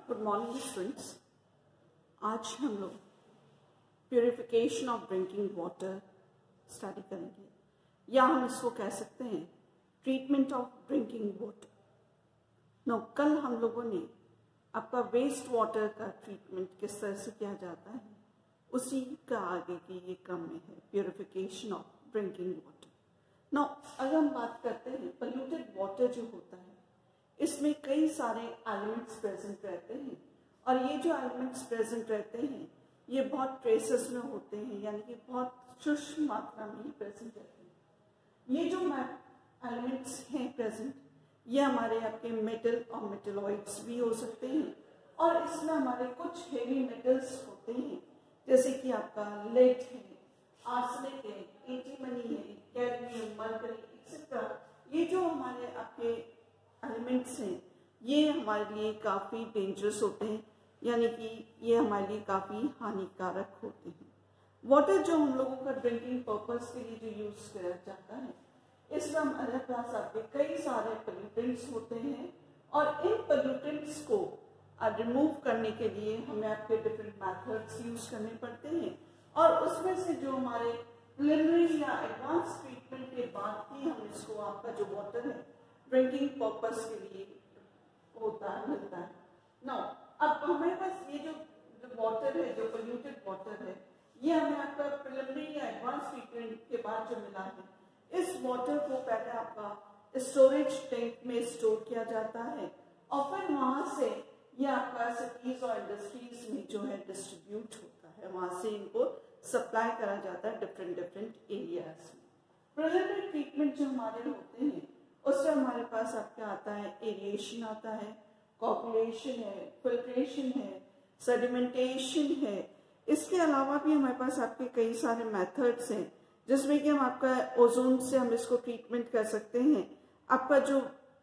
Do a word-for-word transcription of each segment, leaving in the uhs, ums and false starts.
Good morning students. आज हम लोग purification of drinking water study करेंगे, या हम इसको कह सकते हैं treatment of drinking water. No कल हम लोगों ने आपका वेस्ट वाटर का ट्रीटमेंट किस तरह से किया जाता है उसी का आगे की ये क्रम में है purification of drinking water. No अगर हम बात करते हैं पोल्यूटेड वाटर जो होता है, इसमें कई सारे एलिमेंट्स प्रेजेंट रहते हैं, और ये जो एलिमेंट्स प्रेजेंट रहते हैं ये बहुत ट्रेसेस में होते हैं, यानी कि बहुत सूक्ष्म मात्रा में ही प्रेजेंट रहते हैं। ये जो एलिमेंट्स हैं प्रेजेंट, ये हमारे आपके मेटल और मेटलॉइड्स भी हो सकते हैं, और इसमें हमारे कुछ हेवी मेटल्स होते हैं, जैसे कि आपका लेड है, आर्सेनिक है, एंटीमनी है, कैडमियम, मरकरी एक्सेट्रा। ये जो हमारे आपके एलिमेंट्स हैं ये हमारे लिए काफ़ी डेंजरस होते हैं, यानी कि ये हमारे लिए काफ़ी हानिकारक होते हैं। वाटर जो हम लोगों का ड्रिंकिंग पर्पस के लिए जो यूज़ किया जाता है, इसमें हमारे पास आपके कई सारे पोल्यूटेंट्स होते हैं, और इन पोल्यूटेंट्स को रिमूव करने के लिए हमें आपके डिफरेंट मेथड्स यूज़ करने पड़ते हैं, और उसमें से जो हमारे प्रिलिमिनरी या एडवांस ट्रीटमेंट के बाद ही हम इसको आपका जो वाटर है ड्रिंकिंग पर्पस के लिए होता है मिलता है। नाउ अब हमारे पास ये जो जो वाटर है, जो पोल्यूटेड वाटर है, ये हमें आपका प्रिलिमिनरी या एडवांस ट्रीटमेंट के बाद जो मिला है, इस वाटर को पहले आपका स्टोरेज टैंक में स्टोर किया जाता है, और फिर वहां से ये आपका सिटीज और इंडस्ट्रीज में जो है डिस्ट्रीब्यूट होता है, वहां से इनको सप्लाई करा जाता है डिफरेंट डिफरेंट एरियाज में। प्रिलिमिनरी ट्रीटमेंट जो हमारे होते हैं उससे हमारे पास आपका आता है एरिएशन आता है, कॉपुलेशन है, फिल्ट्रेशन है, सेडिमेंटेशन है। इसके अलावा भी हमारे पास आपके कई सारे मेथड्स हैं, जिसमें कि हम आपका ओजोन से हम इसको ट्रीटमेंट कर सकते हैं। आपका जो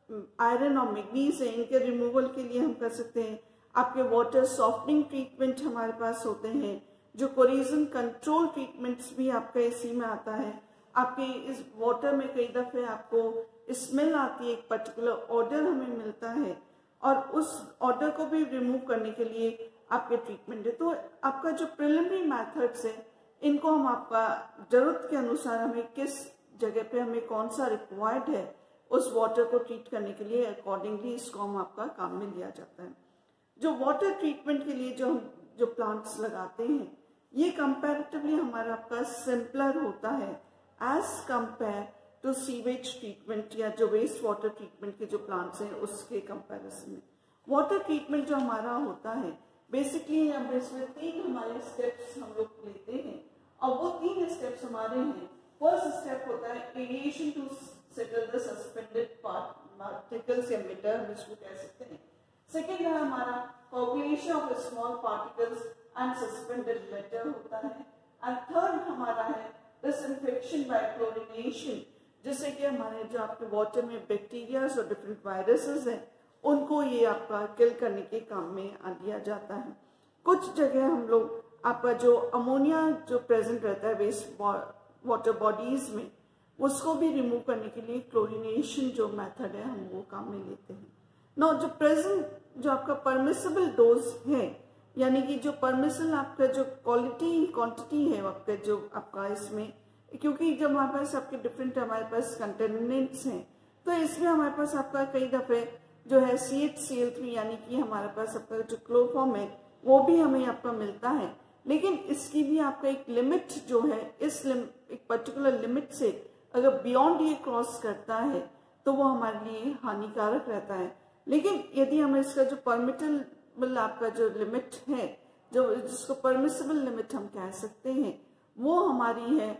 आयरन और मैग्नीज है, इनके रिमूवल के लिए हम कर सकते हैं। आपके वाटर सॉफ्टनिंग ट्रीटमेंट हमारे पास होते हैं, जो कोरिजन कंट्रोल ट्रीटमेंट्स भी आपका इसी में आता है। आपके इस वाटर में कई दफे आपको स्मेल आती है, एक पर्टिकुलर ऑर्डर हमें मिलता है, और उस ऑर्डर को भी रिमूव करने के लिए आपके ट्रीटमेंट है। तो आपका जो प्रिलिमिनरी मेथड्स है, इनको हम आपका जरूरत के अनुसार हमें किस जगह पे हमें कौन सा रिक्वायर्ड है उस वाटर को ट्रीट करने के लिए अकॉर्डिंगली इसको हम आपका काम में लिया जाता है। जो वाटर ट्रीटमेंट के लिए जो हम जो प्लांट्स लगाते हैं, ये कंपैरेटिवली हमारा आपका सिंपलर होता है as compared to sewage treatment या जो वेस्ट वाटर ट्रीटमेंट के जो प्लांट्स हैं उसके कंपैरिजन में। वाटर ट्रीटमेंट जो हमारा होता है बेसिकली हम इसमें तीन हमारे स्टेप्स हम लोग लेते हैं, और वो तीन स्टेप्स हमारे हैं। फर्स्ट स्टेप होता है aeration to settle the suspended particles या मैटर, हम इसको कह सकते हैं। सेकेंड है हमारा coagulation of small particles and suspended matter होता है, एंड थर्ड हमारा है डिसइंफेक्शन बाय क्लोरिनेशन, जिससे कि हमारे जो आपके वाटर में बैक्टीरियाज और डिफरेंट वायरसेस हैं उनको ये आपका किल करने के काम में लिया जाता है। कुछ जगह हम लोग आपका जो अमोनिया जो प्रेजेंट रहता है वेस्ट वाटर बॉडीज में, उसको भी रिमूव करने के लिए क्लोरिनेशन जो मेथड है हम वो काम में लेते हैं। नो जो प्रेजेंट जो आपका परमिसिबल डोज है, यानी कि जो परमिसिबल आपका जो क्वालिटी क्वांटिटी है आपका जो आपका इसमें, क्योंकि जब हमारे पास आपके डिफरेंट हमारे पास कंटेमिनेंट्स हैं, तो इसमें हमारे पास आपका कई दफे जो है C H C L three यानी कि हमारे पास आपका जो क्लोरोफॉर्म है वो भी हमें आपका मिलता है, लेकिन इसकी भी आपका एक लिमिट जो है, इस एक पर्टिकुलर लिमिट से अगर बियॉन्ड ये क्रॉस करता है तो वो हमारे लिए हानिकारक रहता है। लेकिन यदि हम इसका जो परमिटेबल आपका जो लिमिट है, जो जिसको परमिसिबल लिमिट हम कह सकते हैं, वो हमारी है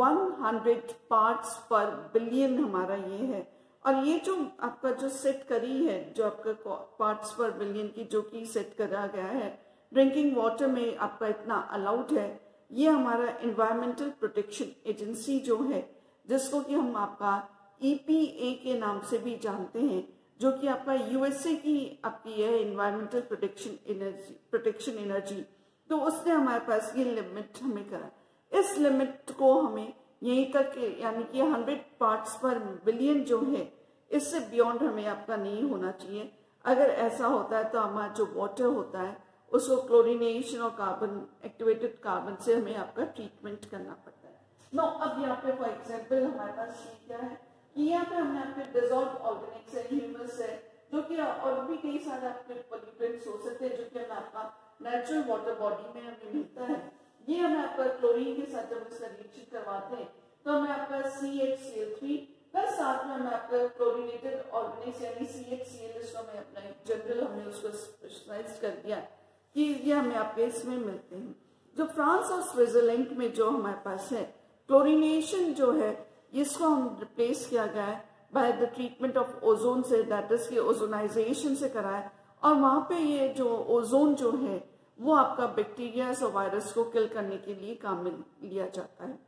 हंड्रेड पार्ट्स पर बिलियन हमारा ये है। और ये जो आपका जो सेट करी है, जो आपका पार्ट्स पर बिलियन की जो कि सेट करा गया है ड्रिंकिंग वाटर में आपका इतना अलाउड है, ये हमारा एनवायरमेंटल प्रोटेक्शन एजेंसी जो है, जिसको कि हम आपका ई पी ए के नाम से भी जानते हैं, जो कि आपका यू एस ए की आपकी है environmental protection energy protection energy, तो उसने हमारे पास ये लिमिट हमें करा। इस लिमिट को हमें यहीं तक यानी कि हंड्रेड पार्ट्स पर बिलियन जो है, इससे बियॉन्ड हमें आपका नहीं होना चाहिए। अगर ऐसा होता है तो हमारा जो वाटर होता है उसको क्लोरिनेशन और कार्बन एक्टिवेटेड कार्बन से हमें आपका ट्रीटमेंट करना पड़ता है। नो अब यहाँ पे फॉर एग्जाम्पल हमारे पास क्या है कि यहाँ पे हमने आपके डिजॉल्व ऑर्गेनिक्स है, ह्यूमस है, जो कि और भी कई सारे आपके पोल्यूटेंट्स हो सकते हैं जो कि हमें आपका नेचुरल वाटर बॉडी में हमें मिलता है। ये हमें आपका क्लोरीन के साथ जब इसका रिएक्शन करवाते हैं तो हमें आपका C H C L three plus साथ में हमें आपका क्लोरीनेटेड ऑर्गेनिक्स यानी सी एच सी एल इसको हमें अपना जनरल हमने उसको स्पेशलाइज कर दिया कि ये हमें आपके इसमें मिलते हैं। जो फ्रांस और स्विट्जरलैंड में जो हमारे पास है क्लोरीनेशन जो है इसको हम रिप्लेस किया गया है by the treatment of ozone से, दैट इज की ओजोनाइजेशन से करा है। और वहां पे ये जो ओजोन जो है वो आपका बैक्टीरिया और वायरस को किल करने के लिए काम में लिया जाता है।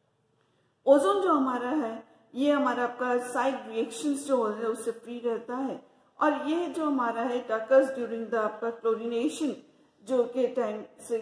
ओजोन जो हमारा है ये हमारा आपका साइड रिएक्शंस जो होते हैं उससे फ्री रहता है और ये जो हमारा है टकर्स ड्यूरिंग द आपका क्लोरीनेशन जो के टाइम से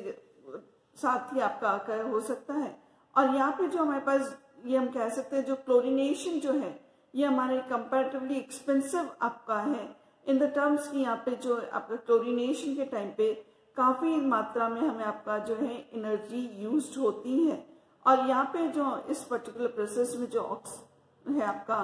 साथ ही आपका आकर हो सकता है। और यहाँ पे जो हमारे पास ये हम कह सकते हैं जो क्लोरीनेशन जो है ये हमारे कंपैरेटिवली एक्सपेंसिव आपका है इन द टर्म्स की यहाँ पे जो आपका क्लोरीनेशन के टाइम पे काफी मात्रा में हमें आपका जो है एनर्जी यूज्ड होती है। और यहाँ पे जो इस पर्टिकुलर प्रोसेस में जो है आपका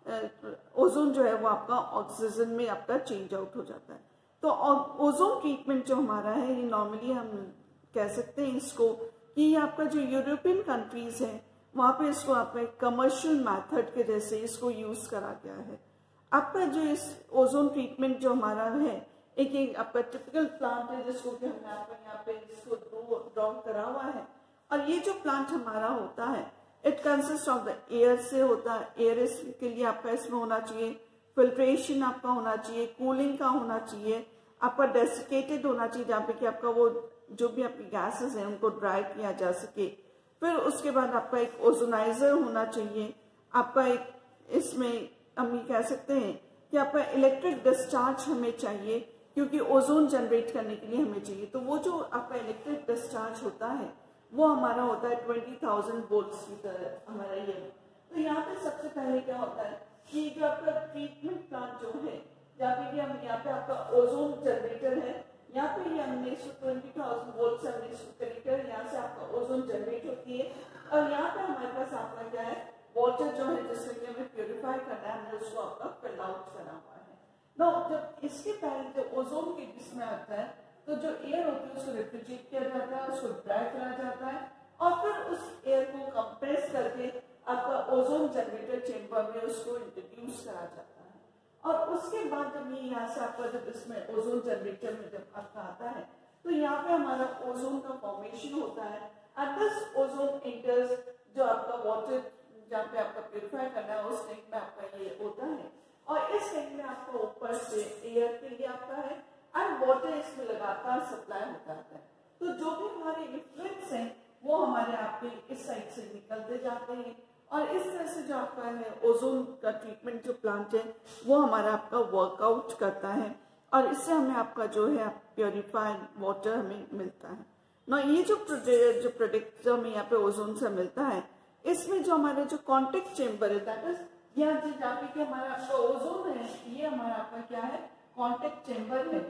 ओजोन जो है वो आपका ऑक्सीजन में आपका चेंज आउट हो जाता है। तो ओजोन ट्रीटमेंट जो हमारा है ये नॉर्मली हम कह सकते हैं इसको कि ये आपका जो यूरोपियन कंट्रीज है वहाँ पे इसको आपका कमर्शियल मेथड के जैसे इसको यूज करा गया है। आपका जो इस ओजोन ट्रीटमेंट जो हमारा है एक एक आपका टिपिकल प्लांट है जिसको कि हमने आपको यहाँ पे इसको ड्रॉ करा हुआ है। और ये जो प्लांट हमारा होता है it consist of the air से होता है। एयर के लिए आपका इसमें होना चाहिए फिल्ट्रेशन आपका होना चाहिए, कूलिंग का होना चाहिए, आपका डेसिकेटेड होना चाहिए जहाँ पे कि आपका वो जो भी आपकी गैसेस हैं उनको ड्राई किया जा सके। फिर उसके बाद आपका एक ओजोनाइजर होना चाहिए। आपका एक इसमें हम ये कह सकते हैं कि आपका इलेक्ट्रिक डिस्चार्ज हमें चाहिए क्योंकि ओजोन जनरेट करने के लिए हमें चाहिए। तो वो जो आपका इलेक्ट्रिक डिस्चार्ज होता है वो हमारा होता है ट्वेंटी थाउजेंड वोल्ट्स की तरह हमारा ये। तो यहाँ पे सबसे पहले क्या होता है कि जो आपका ट्रीटमेंट प्लांट जो है जहाँ पे हम यहाँ पे आपका ओजोन जनरेटर है, यहाँ पे ये हमने इसको ट्वेंटी थाउजेंड वोल्ट से हमने इसको कनेक्ट कर, यहाँ से आपका ओजोन जनरेट होती है। और यहाँ पे हमारे पास आपका क्या है वाटर जो है जिसमें कि हमें प्योरीफाई करना है हमने उसको आपका फिल आउट करा हुआ है। नो जब इसके पहले जो ओजोन के इसमें आता है तो जो एयर होती है उसको रेफ्रिजरेट किया जाता है, उसको ड्राई करा जाता है और फिर उस एयर को कंप्रेस करके आपका ओजोन जनरेटर चेंबर में उसको इंट्रोड्यूस करा जाता है। और उसके बाद जब ये यहाँ से आपका जब इसमें ओजोन जनरेटर में जब आपका आता है तो यहाँ पे हमारा ओजोन का फॉर्मेशन होता है। एंड दिस ओजोन एंटर्स जो आपका वाटर जहाँ पे आपका प्योरीफाई करना है उस टैंक में आपका ये होता है और इस टैंक में आपका ऊपर से एयर के लिए आपका है एंड वाटर इसमें लगातार सप्लाई होता है। तो जो भी हमारे इफ्लुएंट्स हैं वो हमारे आपके इस साइड से निकलते जाते हैं और इस तरह से जो आपका है ओजोन का ट्रीटमेंट जो प्लांट है वो हमारा आपका वर्कआउट करता है और इससे हमें आपका जो है प्योरीफाइड वाटर हमें मिलता है ना। ये जो प्रोडक्ट जो प्रोडक्ट जो हमें यहाँ पे ओजोन से मिलता है इसमें जो हमारे जो कॉन्टेक्ट चेम्बर है दैट इज यहाँ जहाँ पे कि हमारा आपका ओजोन है ये हमारा आपका क्या है कॉन्टेक्ट चेम्बर है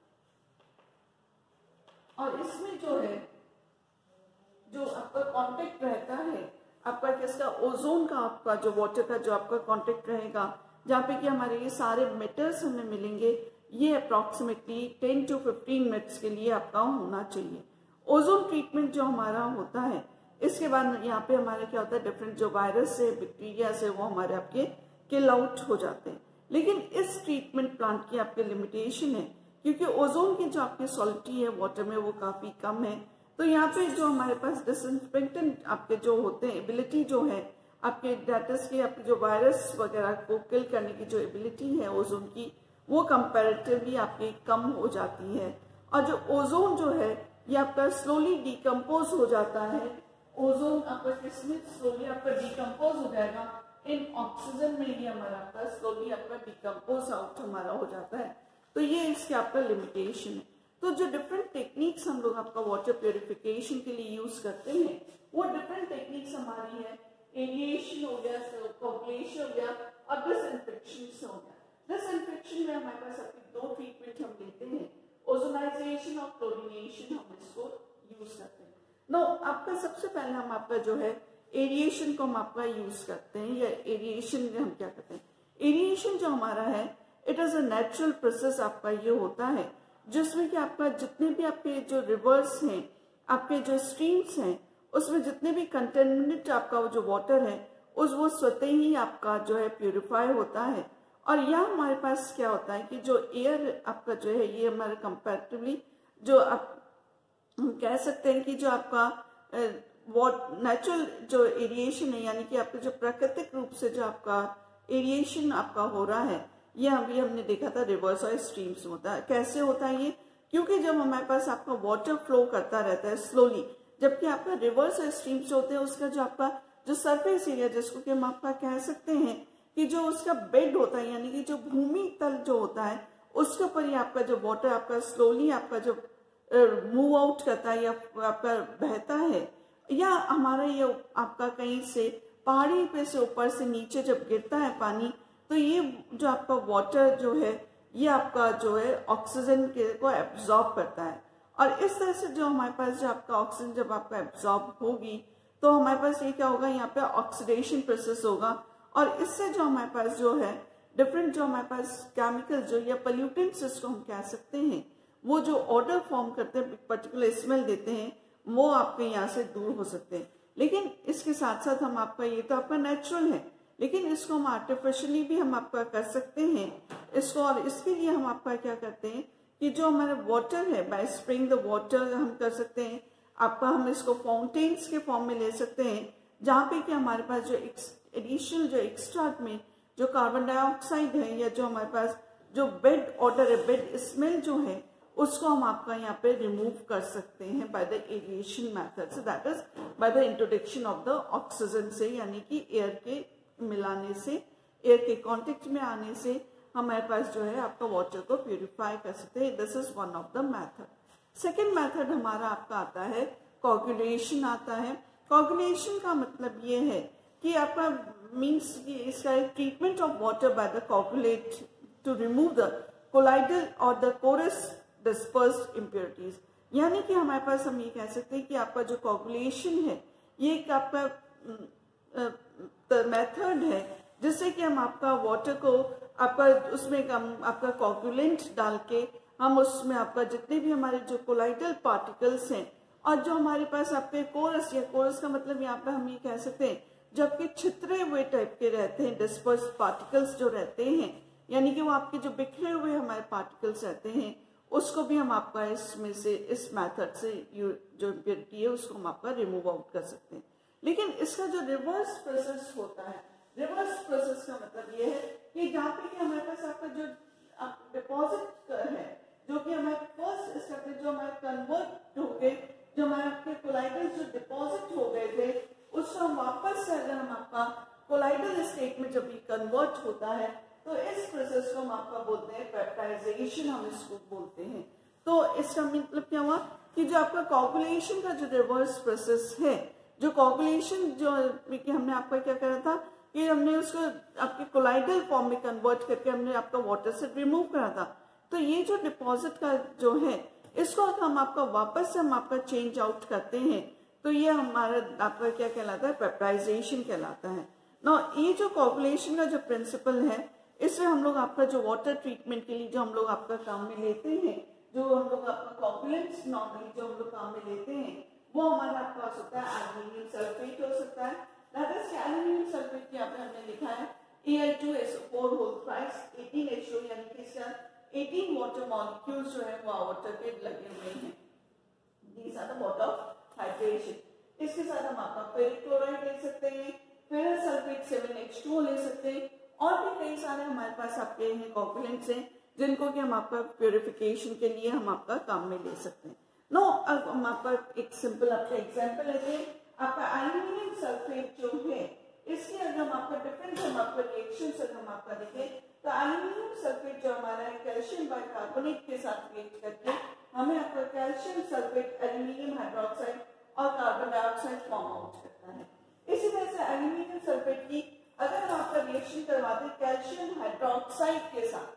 और इसमें जो है जो आपका कांटेक्ट रहता है आपका किसका ओजोन का आपका जो वाटर का जो आपका कांटेक्ट रहेगा जहाँ पे कि हमारे ये सारे मीटर्स हमें मिलेंगे ये approximately ten to fifteen minutes के लिए आपका होना चाहिए। ओजोन ट्रीटमेंट जो हमारा होता है इसके बाद यहाँ पे हमारे क्या होता है डिफरेंट जो वायरस से बैक्टीरिया से वो हमारे आपके किल आउट हो जाते हैं। लेकिन इस ट्रीटमेंट प्लांट की आपके लिमिटेशन है क्योंकि ओजोन की जो आपकी सॉलिडिटी है वाटर में वो काफी कम है। तो यहाँ पे जो हमारे पास डिसइंफेक्टेंट आपके जो होते हैं एबिलिटी जो है आपके डेटस की आपकी जो वायरस वगैरह को किल करने की जो एबिलिटी है ओजोन की वो कंपैरेटिवली आपकी कम हो जाती है। और जो ओजोन जो है ये आपका स्लोली डिकम्पोज हो जाता है। ओजोन आपका किसमें स्लोली आपका डिकम्पोज हो जाएगा इन ऑक्सीजन में ये हमारा आपका स्लोली आपका डिकम्पोज आउट हमारा हो जाता है। तो ये इसके आपका लिमिटेशन है। तो जो डिफरेंट टेक्निक्स हम लोग आपका वाटर प्योरिफिकेशन के लिए यूज करते हैं वो डिफरेंट टेक्निक्स हमारी है एरिएशन हो गया, कोगुलेशन हो गया और डिसइंफेक्शन हो गया। डिसइंफेक्शन में हमारे पास आपकी दो ट्रीटमेंट हम लेते हैं, ओजोनाइजेशन और क्लोरिनेशन, हम इसको यूज करते हैं। नो आपका सबसे पहले हम आपका जो है एरिएशन को हम आपका यूज करते हैं, या एरिएशन में हम क्या करते हैं, एरिएशन जो हमारा है it is a natural process आपका ये होता है जिसमें कि आपका जितने भी आपके जो रिवर्स हैं, आपके जो स्ट्रीम्स हैं, उसमें जितने भी कंटेमिनेट आपका जो वाटर है उस वो स्वतः ही आपका जो है प्यूरिफाई होता है। और यहाँ हमारे पास क्या होता है कि जो एयर आपका जो है ये हमारे कंपैरेटिवली जो आप हम कह सकते हैं कि जो आपका नेचुरल जो एरिएशन है, यानी कि आपका जो प्राकृतिक रूप से जो आपका एरिएशन आपका हो रहा है, ये अभी हमने देखा था रिवर्स और स्ट्रीम्स में होता है। कैसे होता है ये, क्योंकि जब हमारे पास आपका वाटर फ्लो करता रहता है स्लोली, जबकि आपका रिवर्स और स्ट्रीम्स होते हैं उसका जो आपका जो सरफेस एरिया जिसको कि हम आपका कह सकते हैं कि जो उसका बेड होता है, यानी कि जो भूमि तल जो होता है उसके ऊपर ही आपका जो वाटर आपका स्लोली आपका जो मूव आउट करता है या आपका बहता है, या हमारा ये आपका कहीं से पहाड़ी पे से ऊपर से नीचे जब गिरता है पानी, तो ये जो आपका वाटर जो है ये आपका जो है ऑक्सीजन के को एब्जॉर्ब करता है। और इस तरह से जो हमारे पास जो आपका ऑक्सीजन जब आपका एब्जॉर्ब होगी तो हमारे पास ये क्या होगा, यहाँ पे ऑक्सीडेशन प्रोसेस होगा, और इससे जो हमारे पास जो है डिफरेंट जो हमारे पास केमिकल जो या पोल्यूटेंट्स जिसको हम कह सकते हैं, वो जो ऑर्डर फॉर्म करते हैं, पर्टिकुलर स्मेल देते हैं, वो आपके यहाँ से दूर हो सकते हैं। लेकिन इसके साथ साथ हम आपका ये तो आपका नेचुरल है, लेकिन इसको हम आर्टिफिशियली भी हम आपका कर सकते हैं इसको। और इसके लिए हम आपका क्या करते हैं कि जो हमारा वाटर है बाय स्प्रेइंग द वाटर हम कर सकते हैं आपका, हम इसको फाउंटेन्स के फॉर्म में ले सकते हैं, जहाँ पे कि हमारे पास जो एडिशनल जो एक्स्ट्रा में जो कार्बन डाइऑक्साइड है या जो हमारे पास जो बेड ऑर्डर है, बेड स्मेल जो है, उसको हम आपका यहाँ पे रिमूव कर सकते हैं बाय द एरिएशन मेथड से, that is by the introduction of the oxygen से, यानी कि एयर के मिलाने से, एयर के कांटेक्ट में आने से हमारे पास जो है आपका वाटर को प्यूरिफाई कर सकते हैं। This is one of the method. Second method हमारा आपका आता है कोगुलेशन आता है। कोगुलेशन का मतलब ये है कि आपका मीन्स कि इसका treatment of water by the coagulate to remove the colloidal और द कोरस डिस्पर्स्ड इम्प्योरिटीज, यानी कि हमारे पास हम ये कह सकते हैं कि आपका जो कोगुलेशन है ये एक आपका मेथड है जिससे कि हम आपका वाटर को आपका उसमें हम आपका कोगुलेंट डाल के हम उसमें आपका जितने भी हमारे जो कोलाइडल पार्टिकल्स हैं और जो हमारे पास आपके कोरस, या कोरस का मतलब यहाँ पे हम ये कह सकते हैं जो आपके छितरे हुए टाइप के रहते हैं, डिस्पर्स पार्टिकल्स जो रहते हैं, यानी कि वो आपके जो बिखरे हुए हमारे पार्टिकल्स रहते हैं, उसको भी हम आपका इसमें से इस मेथड से जो इम्प्योरिटी है उसको हम आपका रिमूव आउट कर सकते हैं। लेकिन इसका जो रिवर्स प्रोसेस होता है, रिवर्स प्रोसेस का मतलब ये है कि जहाँ पे कि हमारे पास आपका जो डिपॉजिट है, जो कि हमारे फर्स्ट स्टेप में जो हमारे कन्वर्ट हो गए, जो हमारे आपके कोलाइडल जो डिपॉजिट हो गए थे, उसको हम वापस से अगर हम आपका कोलाइडल स्टेट में जब ये कन्वर्ट होता है तो इस प्रोसेस को हम आपका बोलते हैं पेप्टाइजेशन, हम इसको बोलते हैं। तो इसका मतलब क्या हुआ कि जो आपका कोगुलेशन का जो रिवर्स प्रोसेस है, जो कोगुलेशन जो कि हमने आपका क्या करा था कि हमने उसको आपके कोलाइडल फॉर्म में कन्वर्ट करके हमने आपका वाटर से रिमूव करा था। तो ये जो डिपॉजिट का जो है इसको हम आपका वापस से हम आपका चेंज आउट करते हैं, तो ये हमारा आपका क्या कहलाता है, पेप्टाइजेशन कहलाता है। ना ये जो कोगुलेशन का जो प्रिंसिपल है, इसमें हम लोग आपका जो वाटर ट्रीटमेंट के लिए जो हम लोग आपका काम में लेते हैं, जो हम लोग आपका कोगुलेंट्स नॉर्मली जो हम लोग काम में लेते हैं, वो हमारा आपके पास होता है एल्युमिनियम सल्फेट हो सकता है, दैट इज एल्युमिनियम सल्फेट यहाँ पे हमने लिखा है A L two S O four whole thrice eighteen H O, यानी कि इसका एटीन वाटर मॉलिक्यूल्स जो है वो वाटर के लगे हुए हैं। These are the water hydration. इसके साथ हम आपका फेरिक क्लोराइड ले सकते हैं, ferrous sulphate seven H two ले सकते हैं, और भी कई सारे हमारे पास आपके हैं कोगुलेंट्स हैं जिनको कि हम आपका प्योरिफिकेशन के लिए हम आपका काम में ले सकते हैं। नो अब हम आपका एक सिंपल आपका एग्जांपल लेते हैं। आपका एल्युमिनियम सल्फेट जो है इसके अगर हम आपका डिफरेंट हम आपका रिएक्शन अगर हम आपका देखें तो एल्युमिनियम सल्फेट जो हमारा है कैल्शियम बाइकार्बोनेट के साथ रिएक्ट करके हमें आपका कैल्शियम सल्फेट, एल्युमिनियम हाइड्रोक्साइड और कार्बन डाइऑक्साइड फॉर्म आउट करता है। इसी तरह से एल्युमिनियम सल्फेट की अगर हम आपका रिएक्शन करवाते हैं कैल्शियम हाइड्रोक्साइड के साथ,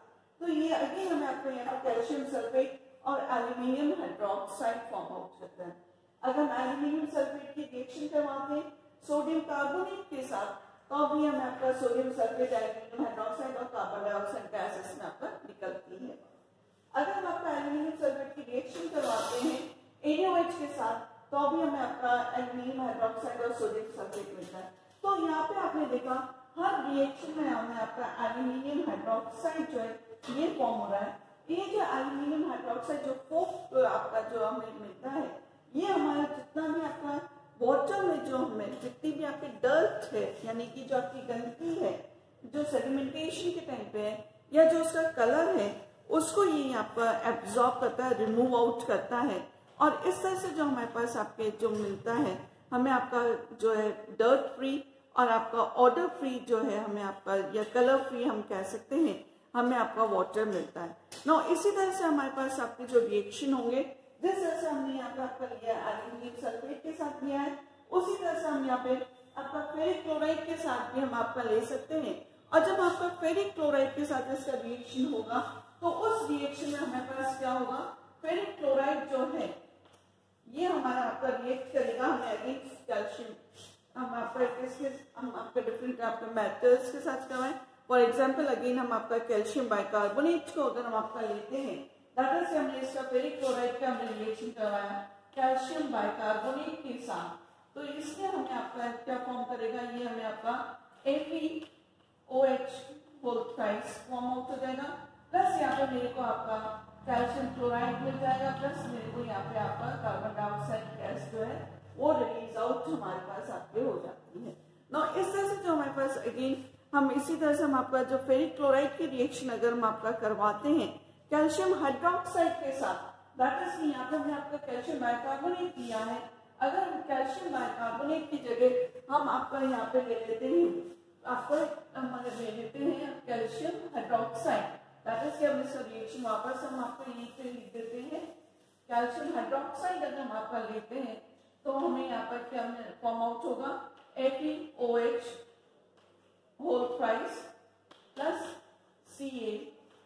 तो ये अगेन हमें आपको यहाँ पर कैल्शियम सल्फेट और एल्यूमिनियम हाइड्रोक्साइड फॉर्म आउट करता है। अगर हम एल्यूमिनियम सल्फेट की रिएक्शन करवाते हैं सोडियम कार्बोनेट के साथ तो भी हमें आपका सोडियम सल्फेट, एल्यूमिनियम हाइड्रोक्साइड और कार्बन डाइऑक्साइड गैस इसमें आपका निकलती है। अगर हम आपका एल्यूमिनियम सल्फेट की रिएक्शन करवाते हैं एन ए ओ एच के साथ तो भी हमें आपका एल्यूमिनियम हाइड्रोक्साइड और सोडियम सल्फेट मिलता है। तो यहाँ पे आपने देखा हर रिएक्शन में हमें आपका एल्यूमिनियम हाइड्रोक्साइड जो है ये फॉर्म हो रहा है। ये जो एल्यूमिनियम हाइड्रोक्साइड जो फोक आपका जो हमें मिलता है ये हमारा जितना भी आपका वाटर में जो हमें जितनी भी आपकी डर्ट है यानी कि जो आपकी गंदगी है जो सेडिमेंटेशन के टाइम पे है या जो उसका कलर है उसको ये आपका एब्जॉर्ब करता है, रिमूव आउट करता है और इस तरह से जो हमारे पास आपके जो मिलता है हमें आपका जो है डर्ट फ्री और आपका ऑर्डर फ्री जो है हमें आपका या कलर फ्री हम कह सकते हैं हमें आपका वाटर मिलता है। नो इसी तरह से हमारे पास आपके जो रिएक्शन होंगे जिस तरह से हमने यहाँ पे आपका लिया एल्यूमिनियम सल्फेट के साथ लिया है उसी तरह से हम यहाँ पे आपका फेरिक क्लोराइड के साथ भी हम आपका ले सकते हैं। और जब आपका फेरिक क्लोराइड के साथ इसका रिएक्शन होगा तो उस रिएक्शन में हमारे पास क्या होगा, फेरिक क्लोराइड जो है ये हमारा आपका रिएक्ट करेगा हमें अगेंस्ट कैल्शियम। हम आपका किसके हम आपका डिफरेंट आपके मेटल्स के साथ करवाएं। फॉर एग्जाम्पल अगेन हम आपका कैल्शियम बाइकार्बोनेट को अगर हम आपका लेते हैं दैट इज हमने इसका फेरिक क्लोराइड का हमने रिएक्शन करवाया कैल्शियम बाइकार्बोनेट के साथ तो इसमें हमें आपका क्या फॉर्म करेगा, ये हमें आपका F E O H whole thrice form out हो जाएगा। प्लस यहाँ पे मेरे को आपका कैल्शियम क्लोराइड मिल जाएगा प्लस मेरे को यहाँ पे आपका कार्बन डाइऑक्साइड गैस जो है वो रिलीज आउट हमारे पास आपके हो जाती है। ना इस तरह से जो हमारे पास अगेन हम इसी तरह से हम आपका जो फेरिक क्लोराइड की रिएक्शन अगर हम आपका करवाते हैं कैल्शियम हाइड्रोक्साइड के साथ दैट इज यहाँ पे हमने आपका कैल्शियम बाइकार्बोनेट लिया है। अगर हम कैल्शियम बाइकार्बोनेट की जगह हम आपका यहाँ पे ले लेते हैं आपको हम ले लेते हैं कैल्शियम हाइड्रोक्साइड दैट इज हम इसका रिएक्शन वापस हम आपको यहीं पे लिख देते हैं कैल्शियम हाइड्रोक्साइड अगर हम आपका लेते हैं तो हमें यहाँ पर क्या फॉर्म आउट होगा F E O H whole thrice plus C A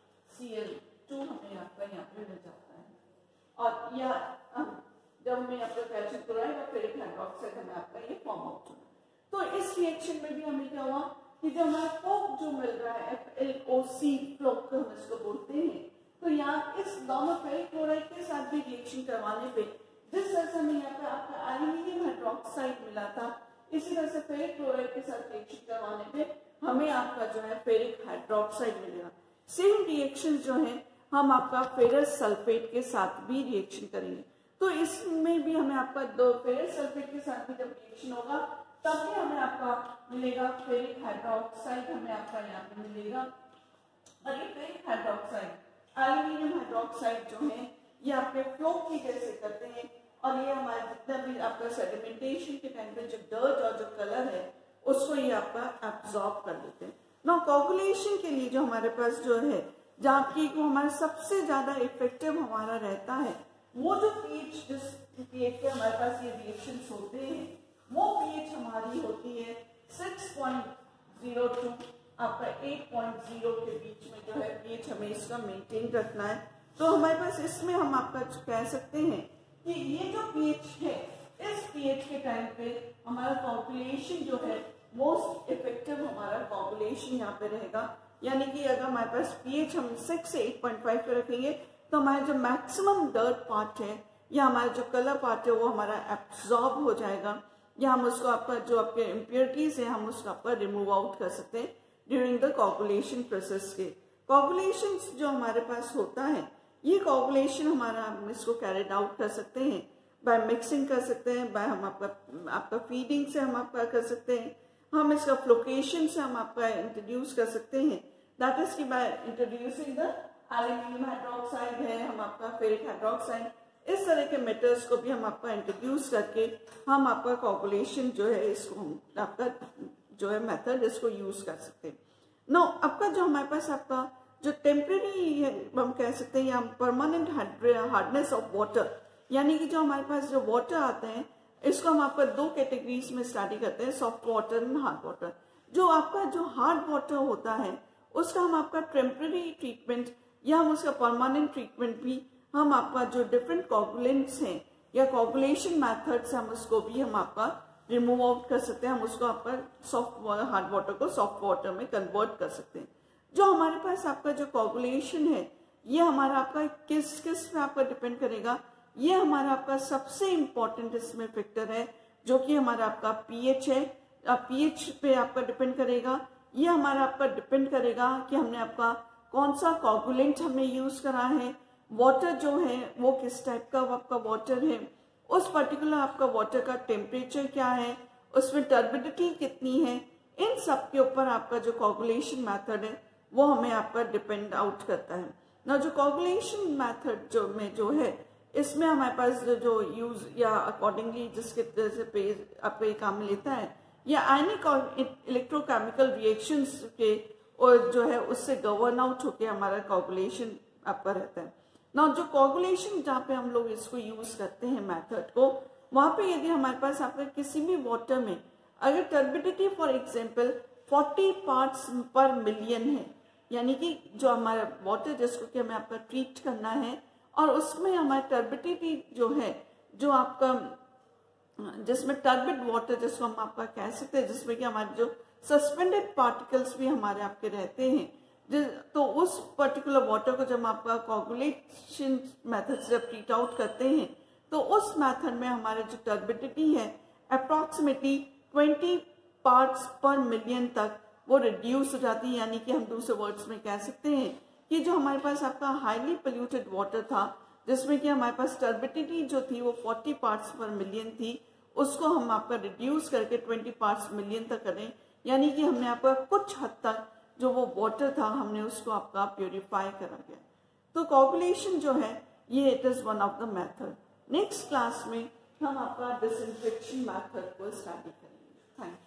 C L two हमें आपका यहाँ पे मिल जाता है। और यह जब हमें आपका कैल्शियम क्लोराइड और फेरिक हाइड्रोक्साइड हमें आपका ये फॉर्म आउट होगा तो इस रिएक्शन में भी हमें क्या हुआ कि जो हमारा फोक जो मिल रहा है F L O C floc हम इसको बोलते हैं तो यहाँ इस दोनों फेरिक क्लोराइड के साथ भी रिएक्शन करवाने पे जिस तरह से हमें यहाँ पे आपका एल्यूमिनियम हाइड्रोक्साइड मिला था इसी तरह से फेरिक क्लोराइड के साथ रिएक्शन करवाने पे हमें आपका जो है फेरिक हाइड्रोक्साइड मिलेगा। सेम रिएक्शन जो है हम आपका फेरस सल्फेट के साथ भी रिएक्शन करेंगे तो इसमें भी हमें आपका दो फेरस सल्फेट के साथ भी जब रिएक्शन होगा तब भी हमें आपका मिलेगा फेरिक हाइड्रोक्साइड हमें आपका यहाँ पे मिलेगा। और ये फेरिक हाइड्रोक्साइड एल्यूमिनियम हाइड्रोक्साइड जो है ये आपके फ्लो की जैसे करते हैं और ये हमारे जितना भी आपका सेडिमेंटेशन के टाइम पे जो डर्ट और जो कलर है उसको ये आपका एब्जॉर्ब कर लेते हैं। ना कोगुलेशन के लिए जो हमारे पास जो है जहाँ की वो हमारा सबसे ज्यादा इफेक्टिव हमारा रहता है वो जो पीएच जिस पीएच पे हमारे पास ये रिएक्शंस होते हैं वो पीएच हमारी होती है सिक्स पॉइंट जीरो टू आपका एट पॉइंट जीरो के बीच में जो है पीएच हमें इसका मेंटेन रखना है। तो हमारे पास इसमें हम आपका कह सकते हैं कि ये जो पीएच है इस पीएच के टाइम पे हमारा कोगुलेशन जो है मोस्ट इफेक्टिव हमारा कोगुलेशन यहाँ पे रहेगा। यानी कि अगर हमारे पास पीएच हम सिक्स से एट पॉइंट फाइव पे रखेंगे तो हमारा जो मैक्सिमम डर्ट पार्ट है या हमारा जो कलर पार्ट है वो हमारा एब्जॉर्ब हो जाएगा या हम उसको आपका जो आपके इम्प्योरिटीज है हम उसको आपका रिमूव आउट कर सकते हैं ड्यूरिंग द कोगुलेशन प्रोसेस के। कोगुलेशन जो हमारे पास होता है ये कोगुलेशन हमारा हम इसको कैरिड आउट कर सकते हैं बाय मिक्सिंग कर सकते हैं बाय हम आपका आपका फीडिंग से हम आपका कर सकते हैं हम इसका फ्लोकेशन से हम आपका इंट्रोड्यूस कर सकते हैं दैट इज की by introducing the aluminium hydroxide है हम आपका फेरिक हाइड्रोक्साइड इस तरह के मेटल्स को भी हम आपका इंट्रोड्यूस करके हम आपका कोगुलेशन जो है इसको हम आपका जो है मेथड इसको यूज कर सकते हैं। नो आपका जो हमारे पास आपका जो टेम्परेरी हम कह सकते हैं या परमानेंट हार्डनेस ऑफ वाटर यानी कि जो हमारे पास जो वाटर आते हैं इसको हम आपका दो कैटेगरीज में स्टडी करते हैं soft water and hard water. जो आपका जो हार्ड वाटर होता है उसका हम आपका टेम्परेरी ट्रीटमेंट या हम उसका परमानेंट ट्रीटमेंट भी हम आपका जो डिफरेंट कोगुलेंट्स हैं या कोगुलेशन मैथड्स हम उसको भी हम आपका रिमूव आउट कर सकते हैं, हम उसको आपका सॉफ्ट हार्ड वाटर को सॉफ्ट वाटर में कन्वर्ट कर सकते हैं। जो हमारे पास आपका जो कोगुलेशन है ये हमारा आपका किस किस पे आपका डिपेंड करेगा, ये हमारा आपका सबसे इम्पोर्टेंट इसमें फैक्टर है जो कि हमारा आपका पीएच है। पीएच पे आपका डिपेंड करेगा, ये हमारा आपका डिपेंड करेगा कि हमने आपका कौन सा कोगुलेंट हमने यूज करा है, वाटर जो है वो किस टाइप का आपका वाटर है, उस पर्टिकुलर आपका वाटर का टेम्परेचर क्या है, उसमें टर्बिडिटी कितनी है, इन सब के ऊपर आपका जो कोगुलेशन मेथड है वो हमें आपका डिपेंड आउट करता है ना। जो कोगुलेशन मेथड जो में जो है इसमें हमारे पास जो, जो यूज या अकॉर्डिंगली जिसके तरह से पे आपको ये काम लेता है या आयनिक और इलेक्ट्रोकेमिकल रिएक्शंस के और जो है उससे गवर्न आउट होके हमारा कोगुलेशन आपका रहता है ना। जो कोगुलेशन जहाँ पे हम लोग इसको यूज करते हैं मेथड को, वहाँ पे यदि हमारे पास आपका किसी भी वाटर में अगर टर्बिडिटी फॉर एग्जांपल चालीस पार्ट्स पर मिलियन है, यानी कि जो हमारा वाटर जिसको कि हमें आपका ट्रीट करना है और उसमें हमारी टर्बिडिटी जो है जो आपका जिसमें टर्बिड वाटर जिसको हम आपका कह सकते हैं, जिसमें कि हमारे जो सस्पेंडेड पार्टिकल्स भी हमारे आपके रहते हैं, तो उस पर्टिकुलर वाटर को जब हम आपका कोगुलेशन मेथड से जब ट्रीट आउट करते हैं तो उस मेथड में हमारे जो टर्बिडिटी है अप्रॉक्सीमेटली बीस पार्ट्स पर मिलियन तक वो रिड्यूस हो जाती है। यानी कि हम दूसरे वर्ड्स में कह सकते हैं कि जो हमारे पास आपका हाईली पोल्यूटेड वाटर था जिसमें कि हमारे पास टर्बिडिटी जो थी वो चालीस पार्ट्स पर मिलियन थी, उसको हम आपका रिड्यूस करके बीस पार्ट्स मिलियन तक करें। यानी कि हमने आपका कुछ हद तक जो वो वाटर था हमने उसको आपका प्योरीफाई करा गया। तो कोगुलेशन जो है ये it is one of the method. Next class में हम आपका डिसइंफेक्शन मेथड को स्टडी करेंगे। Thank you.